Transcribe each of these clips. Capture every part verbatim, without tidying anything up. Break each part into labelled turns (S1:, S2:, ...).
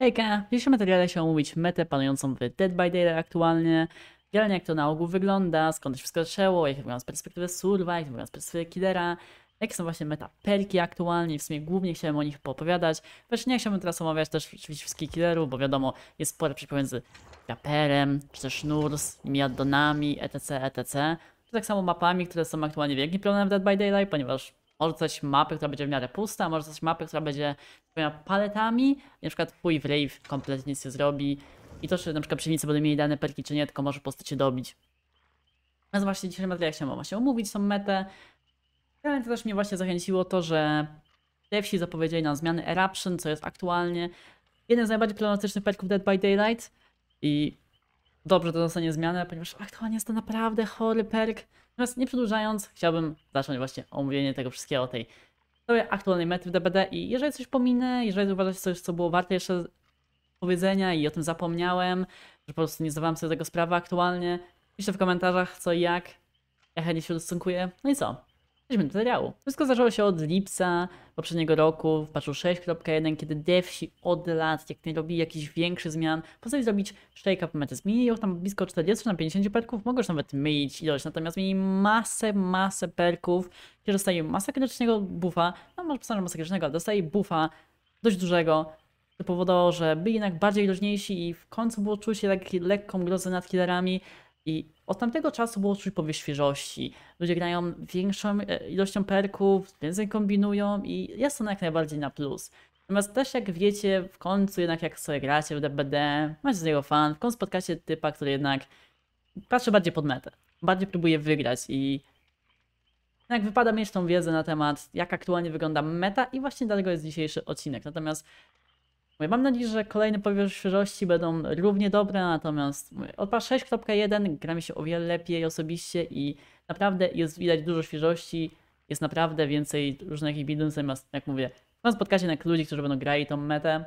S1: Hejka, w dzisiejszym materiale chciałem omówić metę panującą w Dead by Daylight aktualnie, generalnie jak to na ogół wygląda, skąd to wszystko zaczęło, jak to wygląda z perspektywy surwa, jak to wygląda z perspektywy killera, jakie są właśnie meta perki aktualnie, w sumie głównie chciałem o nich poopowiadać. Też nie chciałbym teraz omawiać też oczywiście wszystkich killerów, bo wiadomo, jest spore przeciw pomiędzy Gaperem, czy też Nurs, Miaddonami, etc, etc. To tak samo mapami, które są aktualnie wielkim problemem w Dead by Daylight, ponieważ może coś mapy, która będzie w miarę pusta, może coś mapy, która będzie paletami i na przykład pój w rave kompletnie nic nie zrobi i to, czy na przykład przeciwnicy będą mieli dane perki czy nie, tylko może po prostu cię dobić. Więc właśnie dzisiaj materiał chciałem właśnie omówić tą metę. Ale to też mnie właśnie zachęciło to, że devsi zapowiedzieli nam zmiany Eruption, co jest aktualnie jeden z najbardziej problematycznych perków Dead by Daylight i dobrze to zostanie zmianę, ponieważ aktualnie jest to naprawdę chory perk. Natomiast nie przedłużając, chciałbym zacząć właśnie omówienie tego wszystkiego, tej całej aktualnej mety w D B D i jeżeli coś pominę, jeżeli uważacie coś, co było warte jeszcze powiedzenia i o tym zapomniałem, że po prostu nie zdawałem sobie tego sprawy aktualnie, piszcie w komentarzach co i jak, ja chętnie się ustosunkuję. No i co? Przejdźmy do materiału. Wszystko zaczęło się od lipca poprzedniego roku w patchu sześć kropka jeden, kiedy devsi od lat, jak nie robili jakichś większych zmian, postanowili zrobić shake-up mety. Zmienili ją tam blisko czterdziestu na pięćdziesięciu perków, mogą już nawet mylić ilość, natomiast mieli masę, masę perków, gdzie dostaje masakrycznego buffa, no może pisano masakrycznego, ale dostaje buffa dość dużego, to powodowało, że byli jednak bardziej luźniejsi i w końcu było czuć jak lekką grozę nad killerami. I od tamtego czasu było czuć powiew świeżości. Ludzie grają większą ilością perków, więcej kombinują i jest to jak najbardziej na plus. Natomiast też jak wiecie, w końcu jednak jak sobie gracie w D B D, macie z niego fan, w końcu spotkacie typa, który jednak patrzy bardziej pod metę. Bardziej próbuje wygrać i jednak wypada mieć tą wiedzę na temat, jak aktualnie wygląda meta i właśnie dlatego jest dzisiejszy odcinek. Natomiast mówię, mam nadzieję, że kolejne powiew świeżości będą równie dobre, natomiast mówię, od patch sześć kropka jeden gra mi się o wiele lepiej osobiście i naprawdę jest widać dużo świeżości, jest naprawdę więcej różnych buildów, natomiast jak mówię, mam spotkacie jednak ludzi, którzy będą grali tą metę.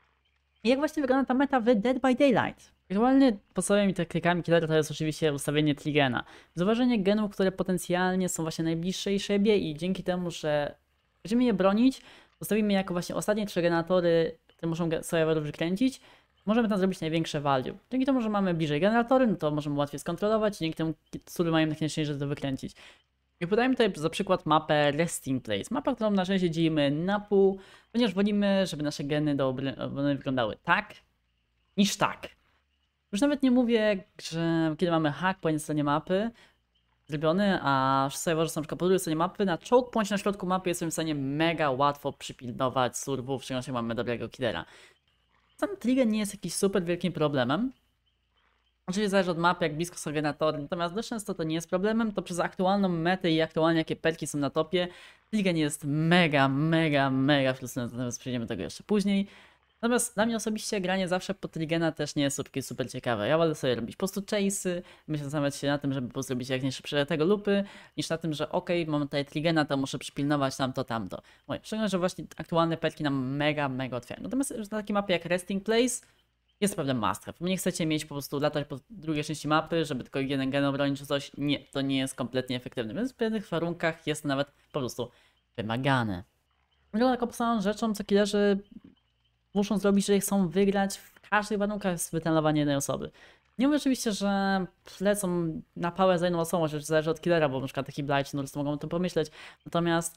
S1: I jak właśnie wygląda ta meta w Dead by Daylight? Aktualnie podstawowymi technikami killera to jest oczywiście ustawienie trigena. Zauważenie genów, które potencjalnie są właśnie najbliższe siebie i dzięki temu, że będziemy je bronić, ustawimy jako właśnie ostatnie trzy generatory, które muszą serwerów wykręcić, możemy tam zrobić największe value. Dzięki temu, że mamy bliżej generatory, no to możemy łatwiej skontrolować, dzięki temu sury mają najchętniejsze to wykręcić. I podajmy tutaj za przykład mapę Resting Place. Mapa, którą na szczęście dzielimy na pół, ponieważ wolimy, żeby nasze geny do obrony wyglądały tak, niż tak. Już nawet nie mówię, że kiedy mamy hack po jednej stronie mapy zrobiony, a serwerzy są na przykład po drugiej stronie mapy, na choke poincie na środku mapy jesteśmy w stanie mega łatwo przypilnować surwów, w szczególności mamy dobrego killera. Sam trigger nie jest jakiś super wielkim problemem. Oczywiście zależy od mapy, jak blisko są generatory, natomiast dość często to nie jest problemem, to przez aktualną metę i aktualnie jakie perki są na topie, trigger nie jest mega, mega, mega frustrujący, natomiast przejdziemy do tego jeszcze później. Natomiast dla mnie osobiście granie zawsze po Trigena też nie jest super, super ciekawe. Ja wolę sobie robić po prostu chase'y, myślę zastanawiać się na tym, żeby po prostu robić jak najszybsze tego lupy, niż na tym, że okej, okay, mam tutaj Trigena, to muszę przypilnować tamto, tamto. Mówię, szczególnie, że właśnie aktualne perki nam mega, mega otwierają. Natomiast na takiej mapie jak Resting Place jest problem must have. Nie chcecie mieć po prostu latać po drugiej części mapy, żeby tylko jeden gen obronić czy coś. Nie, to nie jest kompletnie efektywne, więc w pewnych warunkach jest to nawet po prostu wymagane. Drugą taką podstawową rzeczą, co killerzy muszą zrobić, jeżeli chcą wygrać w każdych warunkach, jest wytrenowanie jednej osoby. Nie mówię oczywiście, że lecą na pałę za jedną osobą, że zależy od killera, bo na przykład taki Blight czy Nurse mogą o tym pomyśleć. Natomiast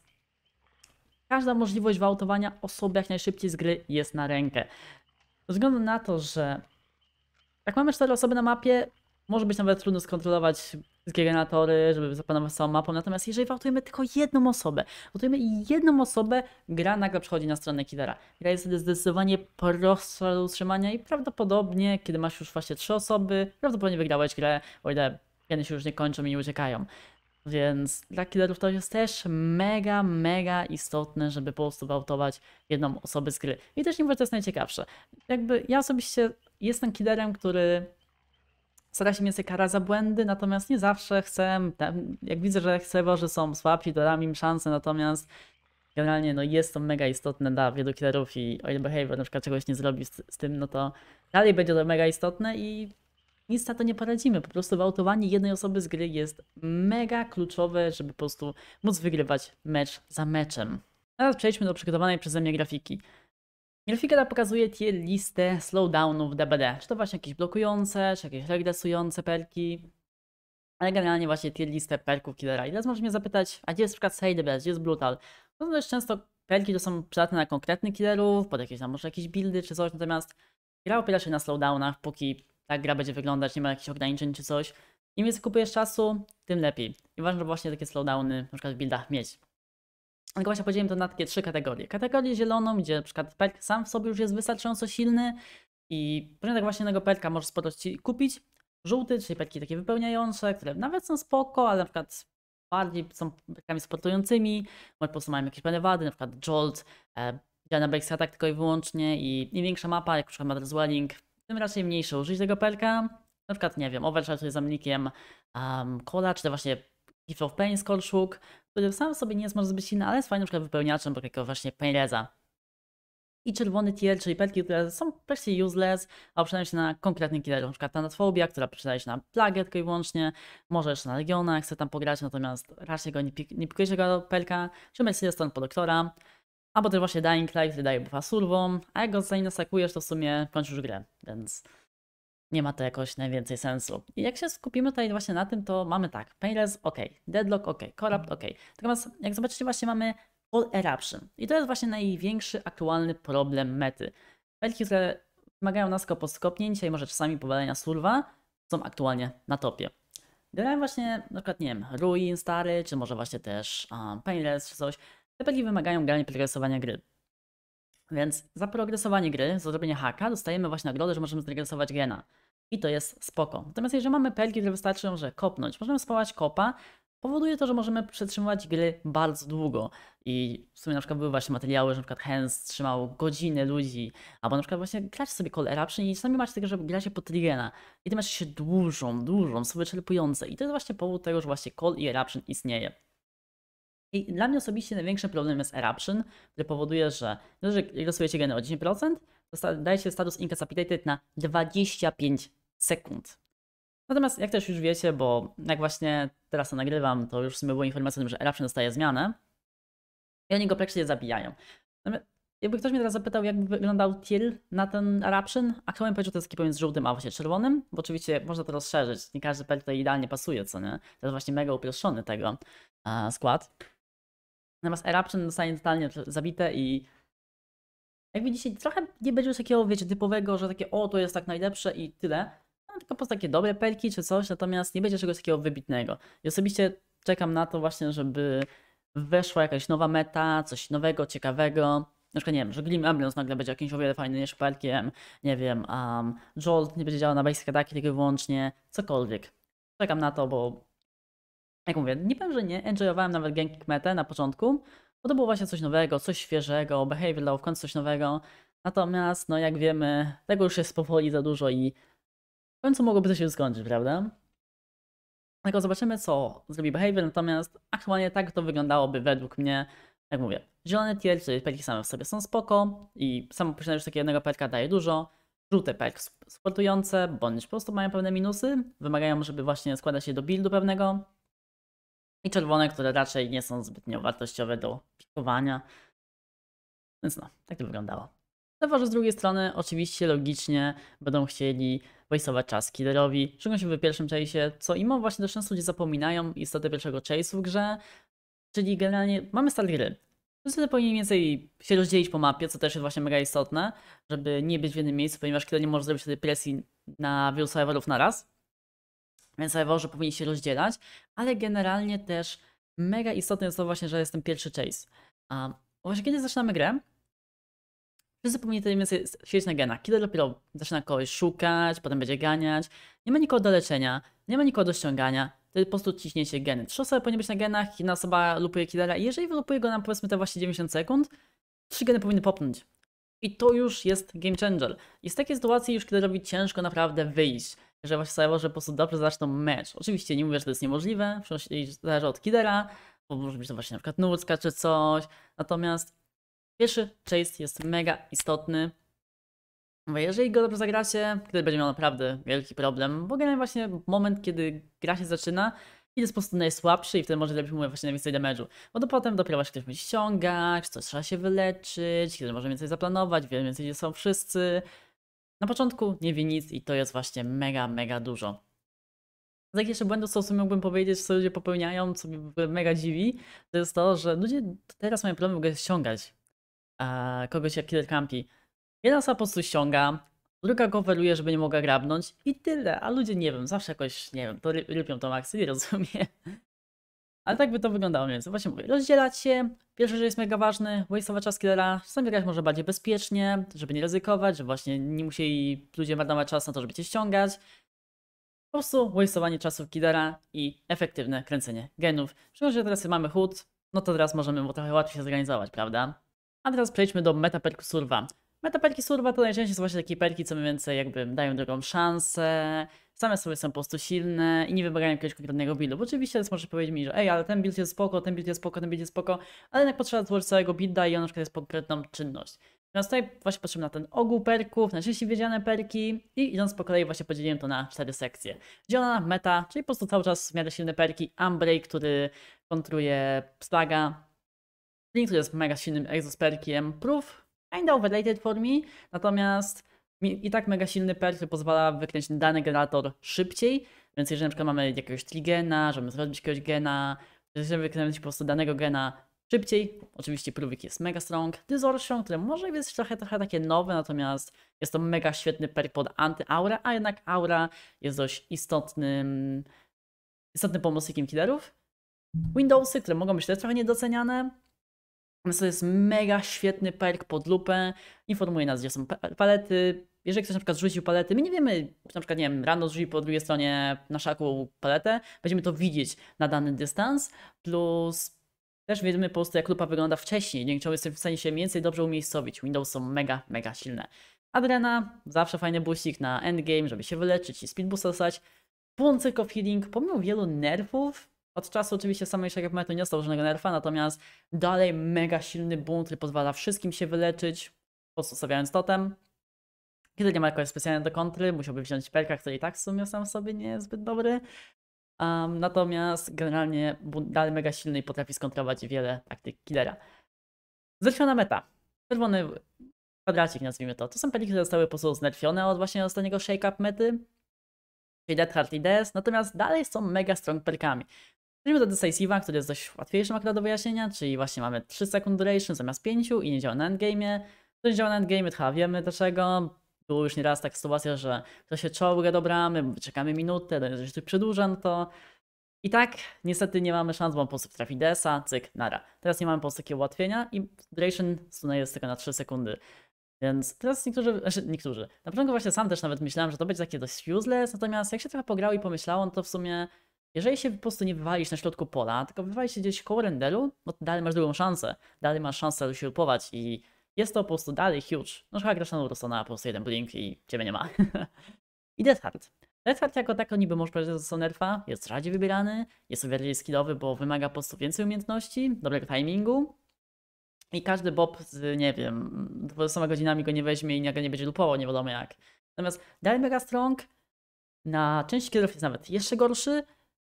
S1: każda możliwość wyautowania osoby jak najszybciej z gry jest na rękę. Ze względu na to, że jak mamy cztery osoby na mapie, może być nawet trudno skontrolować wszystkie generatory, żeby zapanować całą mapą, natomiast jeżeli wautujemy tylko jedną osobę, wautujemy jedną osobę, gra nagle przechodzi na stronę killera. Gra jest wtedy zdecydowanie prostsza do utrzymania i prawdopodobnie, kiedy masz już właśnie trzy osoby, prawdopodobnie wygrałeś grę, o ile geny się już nie kończą i nie uciekają. Więc dla killerów to jest też mega, mega istotne, żeby po prostu wyautować jedną osobę z gry. I też nie mówię, że to jest najciekawsze. Jakby ja osobiście jestem killerem, który stara się więcej kara za błędy, natomiast nie zawsze chcę, jak widzę, że serwerzy są słabsi, to dam im szansę, natomiast generalnie no jest to mega istotne dla wielu killerów i o ile behavior na przykład czegoś nie zrobi z, z tym, no to dalej będzie to mega istotne i nic na to nie poradzimy. Po prostu wyautowanie jednej osoby z gry jest mega kluczowe, żeby po prostu móc wygrywać mecz za meczem. Teraz przejdźmy do przygotowanej przeze mnie grafiki. Grafikera pokazuje tier listę slowdownów D B D. Czy to właśnie jakieś blokujące, czy jakieś regresujące perki. Ale generalnie właśnie tier listę perków killera. I teraz możesz mnie zapytać, a gdzie jest np. Side D B S, gdzie jest Brutal? No to dość często perki to są przydatne na konkretnych killerów, pod jakieś tam może jakieś buildy czy coś, natomiast gra opiera się na slowdownach, póki ta gra będzie wyglądać, nie ma jakichś ograniczeń czy coś. Im więcej kupujesz czasu, tym lepiej. I ważne, żeby właśnie takie slowdowny na przykład w buildach mieć. Tylko właśnie podzieliłem to na takie trzy kategorie. Kategorię zieloną, gdzie na przykład perk sam w sobie już jest wystarczająco silny i początek właśnie tego perka możesz sporo ci kupić. Żółty, czyli perki takie wypełniające, które nawet są spoko, ale na przykład bardziej są perkami sportującymi, może po prostu mają jakieś pewne wady, na przykład Jolt, e, działa na basic attack tylko i wyłącznie i im większa mapa, jak na przykład Mother's Dwelling, tym raczej mniejsze użyć tego perka. Na przykład, nie wiem, Overshot jest zamiennikiem um, Cola, czy to właśnie Gift of Pain z Kolszuk, który sam w sobie nie jest może zbyt silny, ale jest fajnym na przykład wypełniaczem takiego właśnie Painreza. I czerwony tier, czyli perki, które są praktycznie useless, a przydają się na konkretnych killerów, na przykład Thanatphobia, która przydaje się na plagę tylko i wyłącznie, może jeszcze na Legiona, jak chce tam pograć, natomiast raczej go nie, pik nie pikuje tego perka, czy Mercedes Stone po doktora, albo też właśnie Dying Light, który daje buffa surwom, a jak go zanim nasakujesz, to w sumie kończysz grę, więc nie ma to jakoś najwięcej sensu. I jak się skupimy tutaj właśnie na tym, to mamy tak, Painless ok, Deadlock ok, Corrupt ok. Natomiast jak zobaczycie właśnie mamy All Eruption. I to jest właśnie największy aktualny problem mety. Perki, które wymagają nasko podskopnięcia i może czasami powalenia surwa, są aktualnie na topie. Grałem właśnie na przykład, nie wiem, Ruin stary, czy może właśnie też um, Painless czy coś. Te perki wymagają generalnie progresowania gry. Więc za progresowanie gry, za zrobienie haka, dostajemy właśnie nagrodę, że możemy zregresować gena. I to jest spoko. Natomiast jeżeli mamy perki, które wystarczą, że kopnąć, możemy spawać kopa, powoduje to, że możemy przetrzymywać gry bardzo długo. I w sumie na przykład były właśnie materiały, że na przykład Hans trzymał godziny ludzi, albo na przykład właśnie gracie sobie Call Eruption i sami macie tego, że gracie po Trigena. I te mecze się dłużą, dłużą, są wyczerpujące. I to jest właśnie powód tego, że właśnie Call i Eruption istnieje. I dla mnie osobiście największym problemem jest Eruption, który powoduje, że jeżeli losujecie geny o dziesięć procent, to dajecie status Incapacitated na dwadzieścia pięć sekund. Natomiast jak też już wiecie, bo jak właśnie teraz to nagrywam, to już w sumie była informacja o tym, że Eruption dostaje zmianę i oni go praktycznie zabijają. Jakby ktoś mnie teraz zapytał, jak wyglądał tier na ten Eruption, aktualnie powiedział, że to jest taki pomiędzy żółtym a właśnie czerwonym, bo oczywiście można to rozszerzyć, nie każdy perk tutaj idealnie pasuje, co nie? To jest właśnie mega uproszczony tego uh, skład. Natomiast Eruption zostanie totalnie zabite i jak widzicie, trochę nie będzie już takiego, wiecie, typowego, że takie o, to jest tak najlepsze i tyle. No, tylko po prostu takie dobre perki czy coś, natomiast nie będzie czegoś takiego wybitnego. I osobiście czekam na to właśnie, żeby weszła jakaś nowa meta, coś nowego, ciekawego. Na przykład, nie wiem, że Glim Ambulance nagle będzie jakimś o wiele fajniejszym perkiem, nie wiem, um, Jolt nie będzie działał na basic attacki tylko i wyłącznie, cokolwiek. Czekam na to, bo jak mówię, nie powiem, że nie, enjoyowałem nawet Genki metę na początku, bo to było właśnie coś nowego, coś świeżego, behavior dał w końcu coś nowego. Natomiast, no jak wiemy, tego już jest powoli za dużo i w końcu mogłoby to się skończyć, prawda? Tylko zobaczymy, co zrobi behavior, natomiast aktualnie tak to wyglądałoby według mnie, jak mówię, zielone tier, czyli perki same w sobie są spoko i samo posiadanie już takiego jednego perka daje dużo. Żółte perki sportujące, bądź po prostu mają pewne minusy, wymagają, żeby właśnie składać się do buildu pewnego. I czerwone, które raczej nie są zbytnio wartościowe do pikowania. Więc no, tak to wyglądało. Chyba, że z drugiej strony oczywiście logicznie będą chcieli waste'ować czas killerowi, szczególnie w pierwszym chase'ie, co im właśnie też często ludzie zapominają istotę pierwszego chase'u w grze, czyli generalnie mamy start gry. Wszyscy powinni mniej więcej się rozdzielić po mapie, co też jest właśnie mega istotne, żeby nie być w jednym miejscu, ponieważ killer nie może zrobić wtedy presji na wielu serwerów na raz. Więc serwerzy powinni się rozdzielać, ale generalnie też mega istotne jest to właśnie, że jest ten pierwszy chase. A właśnie kiedy zaczynamy grę, wszyscy powinni tutaj mniej więcej siedzieć na genach. Kiedy dopiero zaczyna kogoś szukać, potem będzie ganiać, nie ma nikogo do leczenia, nie ma nikogo do ściągania, to po prostu ciśniecie geny. Trzy osoby powinny być na genach, jedna osoba lupuje killera i jeżeli wylupuje go na powiedzmy te właśnie dziewięćdziesiąt sekund, trzy geny powinny popnąć. I to już jest game changer. I z takiej sytuacji już killerowi ciężko naprawdę wyjść, że właśnie serwerze po prostu dobrze zaczną mecz. Oczywiście nie mówię, że to jest niemożliwe, zależy od killera, bo może być to właśnie na przykład nucka czy coś. Natomiast pierwszy chase jest mega istotny. Bo jeżeli go dobrze zagracie, killer będzie miał naprawdę wielki problem, bo generalnie właśnie moment, kiedy gra się zaczyna, Kid jest po prostu najsłabszy i wtedy może lepiej mówić właśnie najwięcej damage'u. Bo to potem dopiero właśnie ktoś będzie ściągać, coś trzeba się wyleczyć, kiedy może więcej zaplanować, wiele więcej gdzie są wszyscy. Na początku nie wie nic i to jest właśnie mega, mega dużo. Z takich jeszcze błędów, co w sumie mógłbym powiedzieć, co ludzie popełniają, co mnie w ogóle mega dziwi, to jest to, że ludzie teraz mają problem w ogóle ściągać a, kogoś jak Killer Campi. Jedna osoba po prostu ściąga, druga go overuje, żeby nie mogła grabnąć i tyle, a ludzie nie wiem, zawsze jakoś, nie wiem, to ry rypią tą akcję, nie rozumiem. Ale tak by to wyglądało, więc właśnie mówię, rozdzielać się, pierwsze, że jest mega ważny, waste'ować czas killera, czasami grać może bardziej bezpiecznie, żeby nie ryzykować, żeby właśnie nie musieli ludzie marnować czas na to, żeby cię ściągać. Po prostu waste'owanie czasu killera i efektywne kręcenie genów. Szczególnie, że teraz mamy hood, no to teraz możemy trochę łatwiej się zorganizować, prawda? A teraz przejdźmy do metaperku surwa. Metaperki surwa to najczęściej są właśnie takie perki, co mniej więcej jakby dają drugą szansę, same sobie są po prostu silne i nie wymagają jakiegoś konkretnego buildu. Bo oczywiście teraz możesz powiedzieć mi, że ej, ale ten build jest spoko, ten build jest spoko, ten build jest spoko, ale jednak potrzeba złożyć całego builda i on na przykład jest konkretną czynność. Więc tutaj właśnie patrzymy na ten ogół perków, najczęściej wiedziane perki i idąc po kolei właśnie podzieliłem to na cztery sekcje. Zielona meta, czyli po prostu cały czas w miarę silne perki, Unbreak, który kontruje Plaga, Blink, który jest mega silnym exosperkiem, Proof, kinda overrated for me, natomiast i tak mega silny perk, który pozwala wykręcić dany generator szybciej, więc jeżeli na przykład mamy jakiegoś trigena, żeby zrobić jakiegoś gena, żeby wykręcić po prostu danego gena szybciej, oczywiście Pruvik jest mega strong, Distortion, które może jest trochę, trochę takie nowe, natomiast jest to mega świetny perk pod anty-aura, a jednak aura jest dość istotnym, istotnym pomocnikiem killerów. Windowsy, które mogą być też trochę niedoceniane. Natomiast to jest mega świetny perk pod lupę, informuje nas, gdzie są palety. Jeżeli ktoś na przykład zrzucił palety, my nie wiemy, na przykład nie wiem, rano zrzucił po drugiej stronie na szaku paletę, będziemy to widzieć na dany dystans, plus też wiemy po prostu jak lupa wygląda wcześniej, dzięki czemu jesteśmy w stanie się więcej dobrze umiejscowić. Windows są mega, mega silne. Adrena, zawsze fajny boostik na endgame, żeby się wyleczyć i speed boost dostać. Full Circle of Healing, pomimo wielu nerfów, od czasu oczywiście samej Shadow Metu nie dostał żadnego nerfa, natomiast dalej mega silny boom, który pozwala wszystkim się wyleczyć, po prostu stawiając totem. Kiedy nie ma jakoś specjalnie do kontry, musiałby wziąć perka, który i tak w sumie sam w sobie nie jest zbyt dobry. Um, natomiast generalnie dalej mega silny i potrafi skontrować wiele taktyk killera. Znerfiona meta. Czerwony kwadracik nazwijmy to. To są perki, które zostały po prostu znerfione od właśnie ostatniego shake-up mety. Czyli Death Heart i D S, natomiast dalej są mega strong perkami. Przejdźmy do Decisive'a, który jest dość łatwiejszym akurat do wyjaśnienia, czyli właśnie mamy trzy second duration zamiast pięć i nie działa na endgame'ie. To nie działa na endgame'ie, to chyba wiemy dlaczego. Było już nieraz taka sytuacja, że ktoś się czołga do bramy, czekamy minutę, to jeżeli coś przedłuża, no to i tak niestety nie mamy szans, bo on po prostu trafi D S a, cyk, nara. Teraz nie mamy po prostu takiego ułatwienia i duration stuna jest tylko na trzy sekundy. Więc teraz niektórzy, znaczy niektórzy, na początku właśnie sam też nawet myślałem, że to będzie takie dość useless, natomiast jak się trochę pograło i pomyślało, no to w sumie jeżeli się po prostu nie wywalisz na środku pola, tylko wywalisz się gdzieś koło renderu, no to dalej masz drugą szansę. Dalej masz szansę się upować i jest to po prostu dalej huge. No chyba grasz na Urosona, po prostu jeden blink i ciebie nie ma. I Death Heart. Death Heart jako tako niby może powiedzieć, że to są nerfa, jest rzadziej wybierany, jest o wiele skillowy, bo wymaga po prostu więcej umiejętności, dobrego timingu. I każdy bob z, nie wiem, dwudziestoma godzinami go nie weźmie i nie, nie będzie lupował, nie wiadomo jak. Natomiast dalej mega strong, na części killerów jest nawet jeszcze gorszy,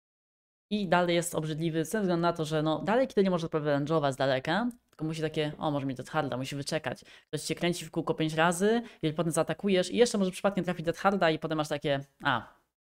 S1: i dalej jest obrzydliwy ze względu na to, że no dalej kiedy nie może range'ować z daleka, tylko musi takie, o może mieć Death Harda, musi wyczekać. Ktoś cię kręci w kółko pięć razy, i potem zaatakujesz i jeszcze może przypadkiem trafić Death Harda i potem masz takie, a.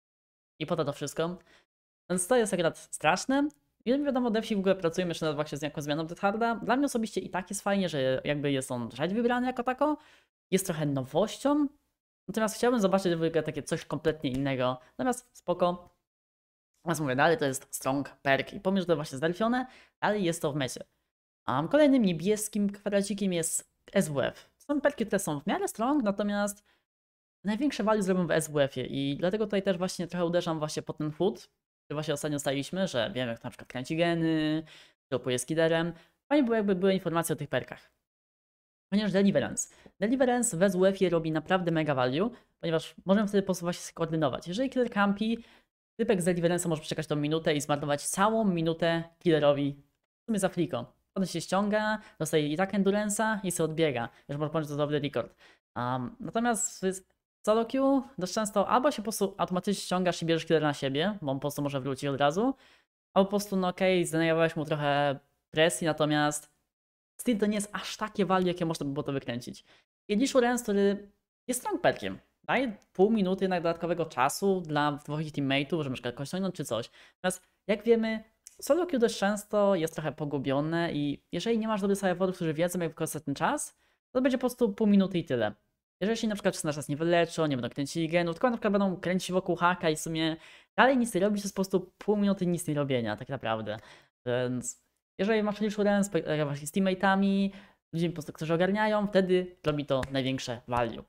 S1: I po to to wszystko. Więc to jest akurat straszne. I wiadomo, devsi w ogóle pracujemy jeszcze nad właśnie z jakąś zmianą Death Harda. Dla mnie osobiście i tak jest fajnie, że jakby jest on rzadziej wybrany jako tako. Jest trochę nowością. Natomiast chciałbym zobaczyć w ogóle takie coś kompletnie innego. Natomiast spoko. Natomiast mówię, dalej to jest strong perk i pomimo, że to właśnie zdelfione, dalej jest to w mecie. Um, kolejnym niebieskim kwadracikiem jest S W F. To są perki, które są w miarę strong, natomiast największe value zrobią w S W F-ie i dlatego tutaj też właśnie trochę uderzam właśnie po ten food, który właśnie ostatnio staliśmy, że wiemy jak na przykład kręci geny, dropuje z killerem. Fajnie było jakby były informacje o tych perkach. Ponieważ Deliverance. Deliverance w S W F-ie robi naprawdę mega value, ponieważ możemy wtedy po prostu właśnie się koordynować. Jeżeli killer campi, typek z Deliverance'a może przeczekać tą minutę i zmarnować całą minutę killerowi w sumie za fliko. Potem się ściąga, dostaje i tak Endurance'a i sobie odbiega. Już można powiedzieć, że to dobry rekord. Um, natomiast solo queue dość często albo się po prostu automatycznie ściągasz i bierzesz killera na siebie, bo on po prostu może wrócić od razu, albo po prostu, no okej, okay, zdenerwowałeś mu trochę presji, natomiast still to nie jest aż takie value, jakie można by było to wykręcić. Jedlisz Urens, który jest strong perkiem. Daje pół minuty jednak dodatkowego czasu dla twoich teammateów, żeby na przykład kogoś ściągnąć czy coś. Natomiast jak wiemy, solo queue dość często jest trochę pogubione i jeżeli nie masz dobrych supportów, którzy wiedzą jak wykorzystać ten czas, to będzie po prostu pół minuty i tyle. Jeżeli się na przykład na czas nie wyleczą, nie będą kręcili genów, tylko na przykład będą kręcić wokół haka i w sumie dalej nic nie robić, to jest po prostu pół minuty nic nie robienia tak naprawdę. Więc jeżeli masz Urens właśnie z teammateami, ludźmi po prostu, którzy ogarniają, wtedy robi to największe value.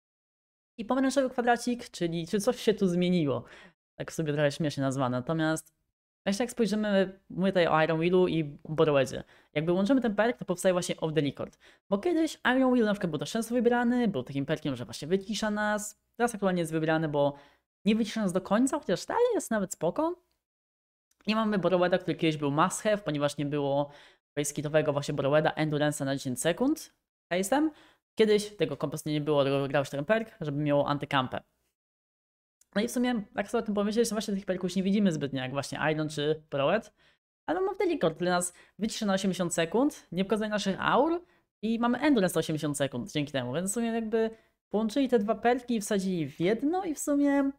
S1: I pomarańczowy kwadracik, czyli czy coś się tu zmieniło. Tak sobie trochę śmiesznie nazwane. Natomiast jeszcze jak spojrzymy, mówię tutaj o Iron Willu i Borrowedzie. Jakby łączymy ten perk, to powstaje właśnie Off the Record. Bo kiedyś Iron Will na przykład był dość często wybrany, był takim perkiem, że właśnie wycisza nas. Teraz aktualnie jest wybrany, bo nie wycisza nas do końca, chociaż dalej jest nawet spoko. I mamy Borroweda, który kiedyś był must have, ponieważ nie było baseskitowego właśnie Borroweda, Endurance na dziesięć sekund. Jestem. Kiedyś tego kompletnie nie było, dlatego grałeś ten perk, żeby miało antykampę. No i w sumie, jak sobie o tym pomyśleć, to właśnie tych perków nie widzimy zbytnio, jak właśnie Iron czy Borrowed. Ale mamy ten record, który nas wyciszy na osiemdziesiąt sekund, nie pokazuje naszych aur i mamy Endurance na osiemdziesiąt sekund dzięki temu. Więc w sumie jakby połączyli te dwa perki i wsadzili w jedno i w sumie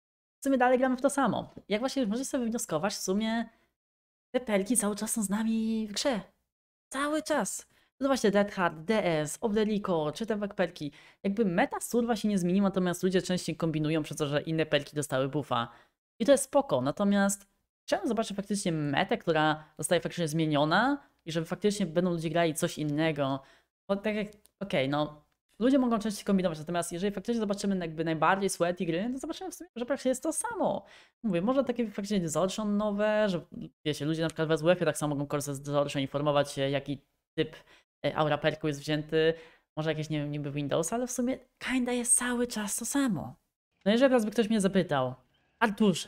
S1: w sumie dalej gramy w to samo. Jak właśnie możecie sobie wnioskować, w sumie te perki cały czas są z nami w grze. Cały czas. To właśnie Dead Hard, D S, Off the Record, czy te perki. Jakby meta surwa się nie zmieniła, natomiast ludzie częściej kombinują przez to, że inne perki dostały buffa. I to jest spoko, natomiast chciałem zobaczyć faktycznie metę, która zostaje faktycznie zmieniona i żeby faktycznie będą ludzie grali coś innego. Bo tak jak, okej, okay, no ludzie mogą częściej kombinować, natomiast jeżeli faktycznie zobaczymy jakby najbardziej sweaty gry, to zobaczymy w sumie, że praktycznie jest to samo. Mówię, może takie faktycznie distortion nowe, że wiecie, ludzie na przykład w S W F-ie tak samo mogą korzystać z distortion, informować się jaki typ aura perku jest wzięty, może jakieś, nie wiem, niby Windows, ale w sumie kinda jest cały czas to samo. No jeżeli teraz by ktoś mnie zapytał, Arturze,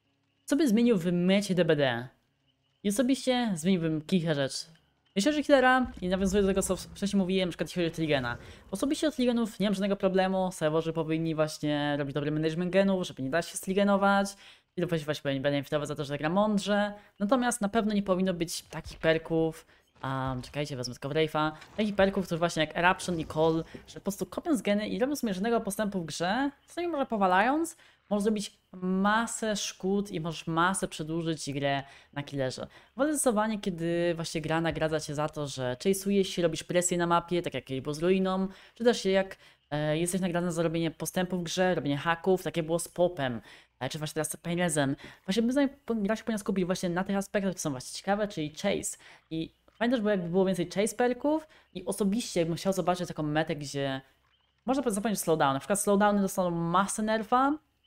S1: co by zmienił w mecie D B D? I osobiście zmieniłbym kilka rzeczy. Myślę, że Killera, i nawiązuję do tego, co wcześniej mówiłem, na przykład jeśli chodzi o Trigena. Osobiście od Trigenów nie mam żadnego problemu, serwerzy powinni właśnie robić dobry management genów, żeby nie dać się strigenować i dopuścić właśnie benefitować za to, że gra mądrze. Natomiast na pewno nie powinno być takich perków, Um, czekajcie, wezmę tylko Wraith'a. Takich perków, którzy właśnie jak Eruption i Call, że po prostu kopią z geny i robią sobie żadnego postępu w grze, czasami może powalając, możesz zrobić masę szkód i możesz masę przedłużyć grę na killerze. Wolę zdecydowanie, kiedy właśnie gra nagradza cię za to, że chase'ujesz się, robisz presję na mapie, tak jak było z Ruiną, czy też jak e, jesteś nagrany za robienie postępu w grze, robienie haków, takie było z Popem, e, czy właśnie teraz z Painlessem. Właśnie my gra się powinna skupić właśnie na tych aspektach, które są właśnie ciekawe, czyli chase. I fajnie też, bo jakby było więcej chase perków i osobiście jakbym chciał zobaczyć taką metę, gdzie można zapomnieć slowdown. Na przykład slowdowny dostaną masę nerfa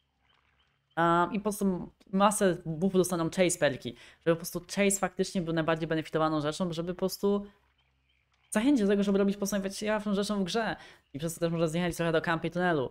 S1: um, i po prostu masę buffów dostaną chase perki. Żeby po prostu chase faktycznie był najbardziej benefitowaną rzeczą, żeby po prostu zachęcić do tego, żeby robić po prostu ciekawszą rzeczą w grze. I przez to też może zniechęcić trochę do campa i tunelu.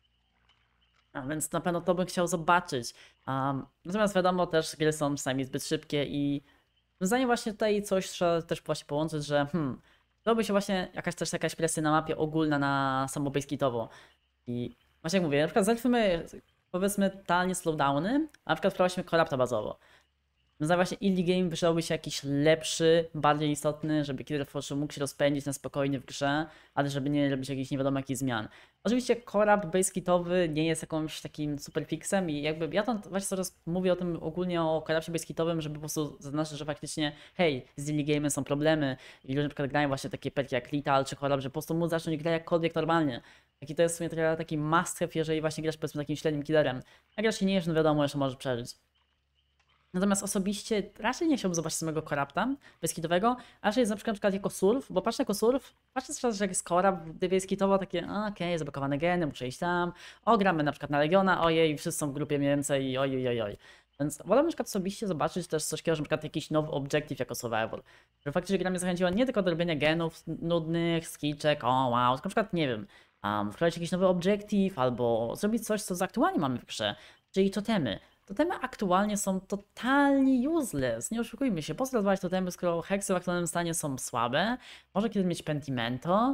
S1: A więc na pewno to bym chciał zobaczyć. Um, natomiast wiadomo też, gry są czasami zbyt szybkie i zdaniem właśnie tutaj coś trzeba też właśnie połączyć, że hmm, byłoby się właśnie jakaś też jakaś presja na mapie ogólna na samo baseskitowo. I właśnie jak mówię, na przykład zaliczmy powiedzmy totalnie slowdowny, a na przykład wprowadzimy corrupta bazowo. No za właśnie early game wyszedłby się jakiś lepszy, bardziej istotny, żeby killer mógł się rozpędzić na spokojnie w grze, ale żeby nie robić jakichś nie wiadomo jakich zmian. Oczywiście corrupt baseskitowy nie jest jakimś takim superfixem i jakby ja to właśnie coraz mówię o tym ogólnie o corrupcie basekitowym, żeby po prostu zaznaczyć, że faktycznie hej, z early game są problemy i ludzie na przykład grają właśnie takie perki jak Lethal czy corrupt, że po prostu móc zacząć grać jakkolwiek normalnie. Taki to jest w sumie taki must have, jeżeli właśnie grasz powiedzmy takim średnim killerem. Jak grasz się nie jest, no wiadomo, jeszcze możesz przeżyć. Natomiast osobiście raczej nie chciałbym zobaczyć samego corrupta baseskitowego, a raczej jest na przykład jako surf, bo patrzę jako surf, patrzę też, że jak jest corrupt baseskitowo, takie okej, okay, zablokowane geny, muszę iść tam, o gramy na przykład na Legiona, ojej, wszyscy są w grupie mniej więcej i ojej, ojej, ojej. Więc wolę na przykład osobiście zobaczyć też coś takiego, że na przykład jakiś nowy objective jako survival. Że faktycznie gra mnie zachęciła nie tylko do robienia genów nudnych, skillczek, o wow, tylko na przykład nie wiem, um, wprowadzić jakiś nowy objective albo zrobić coś, co aktualnie mamy w grze, czyli totemy. Totemy aktualnie są totalnie useless, nie oszukujmy się. Po co rozwijać totemy, skoro heksy w aktualnym stanie są słabe? Może kiedyś mieć pentimento?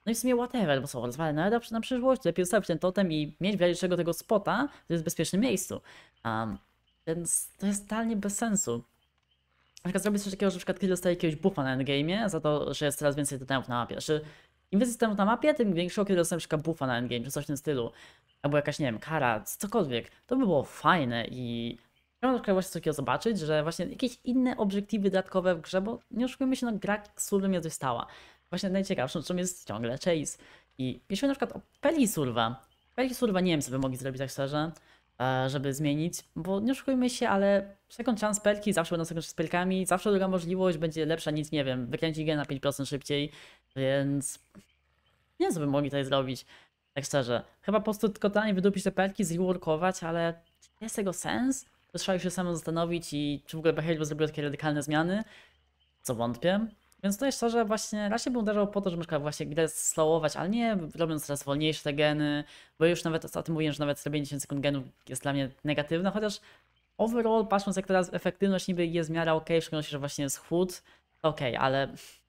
S1: No i w sumie whatever, bo są rozwalone, ale na przyszłość lepiej zostawić ten totem i mieć w razie czego tego spota, to jest w bezpiecznym miejscu. Um, więc to jest totalnie bez sensu. Na przykład zrobić coś takiego, że na przykład kiedy dostaje jakiegoś buffa na endgame za to, że jest coraz więcej totemów na mapie. Znaczy, im więcej totemów na mapie, tym większego, kiedy dostaje na przykład buffa na endgame, czy coś w tym stylu. Albo jakaś, nie wiem, kara, cokolwiek. To by było fajne i chciałbym na przykład właśnie coś takiego zobaczyć, że właśnie jakieś inne obiektywy dodatkowe w grze, bo nie oszukujmy się, no gra survem jest dość stała. Właśnie najciekawszą rzeczą jest ciągle chase. I jeśli na przykład o Peli surwa, Peli surwa nie wiem, co by mogli zrobić tak szczerze, e, żeby zmienić, bo nie oszukujmy się, ale second chance pelki zawsze będą second chance pelkami, zawsze druga możliwość będzie lepsza niż, nie wiem, wykręcić gen na pięć procent szybciej, więc nie wiem, co by mogli tutaj zrobić, tak szczerze. Chyba po prostu tylko totalnie wydupić te pelki, zreworkować, ale czy jest tego sens? To trzeba się samemu zastanowić i czy w ogóle Behavior zrobił takie radykalne zmiany, co wątpię. Więc to jest to, że właśnie raczej bym uderzał po to, żeby na przykład właśnie grę slowować, ale nie robiąc coraz wolniejsze te geny, bo już nawet o tym mówiłem, że nawet zrobienie dziesięć sekund genów jest dla mnie negatywne, chociaż overall patrząc jak teraz efektywność niby jest w miarę ok, w szczególności, że właśnie jest chłód, ok, ale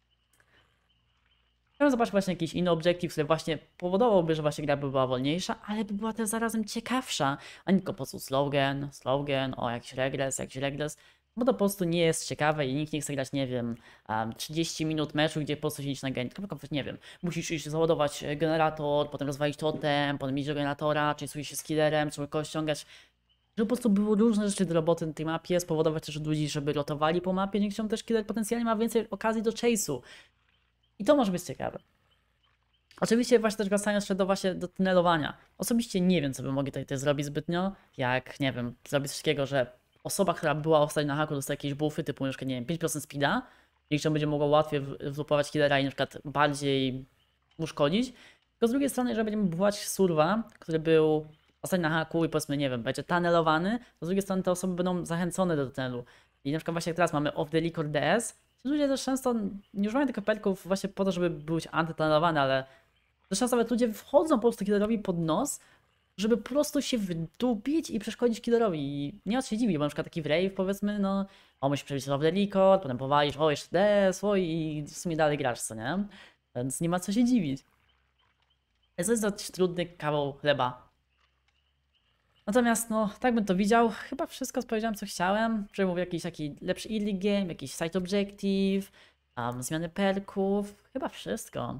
S1: chciałbym zobaczyć właśnie jakiś inny obiektyw, który właśnie powodowałby, że właśnie gra by była wolniejsza, ale by była też zarazem ciekawsza, a nie tylko po prostu slogan, slogan, o jakiś regres, jakiś regres, bo to po prostu nie jest ciekawe i nikt nie chce grać, nie wiem, um, trzydzieści minut meczu, gdzie po prostu siedzisz na gen, tylko nie wiem, musisz iść załadować generator, potem rozwalić totem, potem iść do generatora, czy coś się z killerem, czy kogoś ściągać, żeby po prostu były różne rzeczy do roboty na tej mapie, spowodować też ludzi, żeby rotowali po mapie, dzięki czemu też killer potencjalnie ma więcej okazji do chase'u. I to może być ciekawe. Oczywiście właśnie też wracając jeszcze do właśnie do tunelowania. Osobiście nie wiem, co by mogli tutaj, tutaj zrobić zbytnio, jak, nie wiem, zrobić coś takiego, że osoba, która była ostatnio na haku, dostaje jakieś buffy typu na przykład, nie wiem, pięć procent speeda, dzięki czemu będzie mogła łatwiej wlupować killera i na przykład bardziej uszkodzić. Tylko z drugiej strony, jeżeli będziemy bufować surwa, który był ostatnio na haku i powiedzmy, nie wiem, będzie tunelowany, to z drugiej strony te osoby będą zachęcone do tunelu. I na przykład właśnie jak teraz mamy off the record D S, ludzie też często nie używają tych kapelków właśnie po to, żeby być antytunelowane, ale też często nawet ludzie wchodzą po prostu killerowi pod nos, żeby po prostu się wdupić i przeszkodzić killerowi. I nie ma co się dziwić, bo na przykład taki wrave powiedzmy, no o musisz przebić off the record, potem powalisz, o jeszcze D S, o i w sumie dalej grasz, co nie? Więc nie ma co się dziwić. Więc to jest dość trudny kawał chleba. Natomiast no, tak bym to widział. Chyba wszystko powiedziałem, co chciałem. Że mówię jakiś taki lepszy early game, jakiś side objective, um, zmiany perków. Chyba wszystko.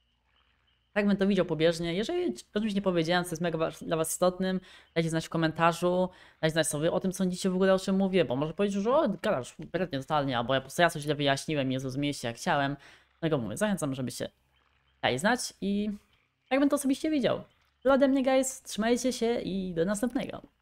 S1: Tak bym to widział pobieżnie. Jeżeli o czymś nie powiedziałem, co jest mega dla was istotnym, dajcie znać w komentarzu, dajcie znać sobie o tym, co sądzicie w ogóle, o czym mówię, bo może powiedzieć, że o, gadasz kompletnie totalnie, albo ja po prostu ja coś źle wyjaśniłem, nie zrozumieliście jak chciałem. Dlatego mówię, zachęcam, żebyście dali znać i tak bym to osobiście widział. Tyle ode mnie, guys, trzymajcie się i do następnego.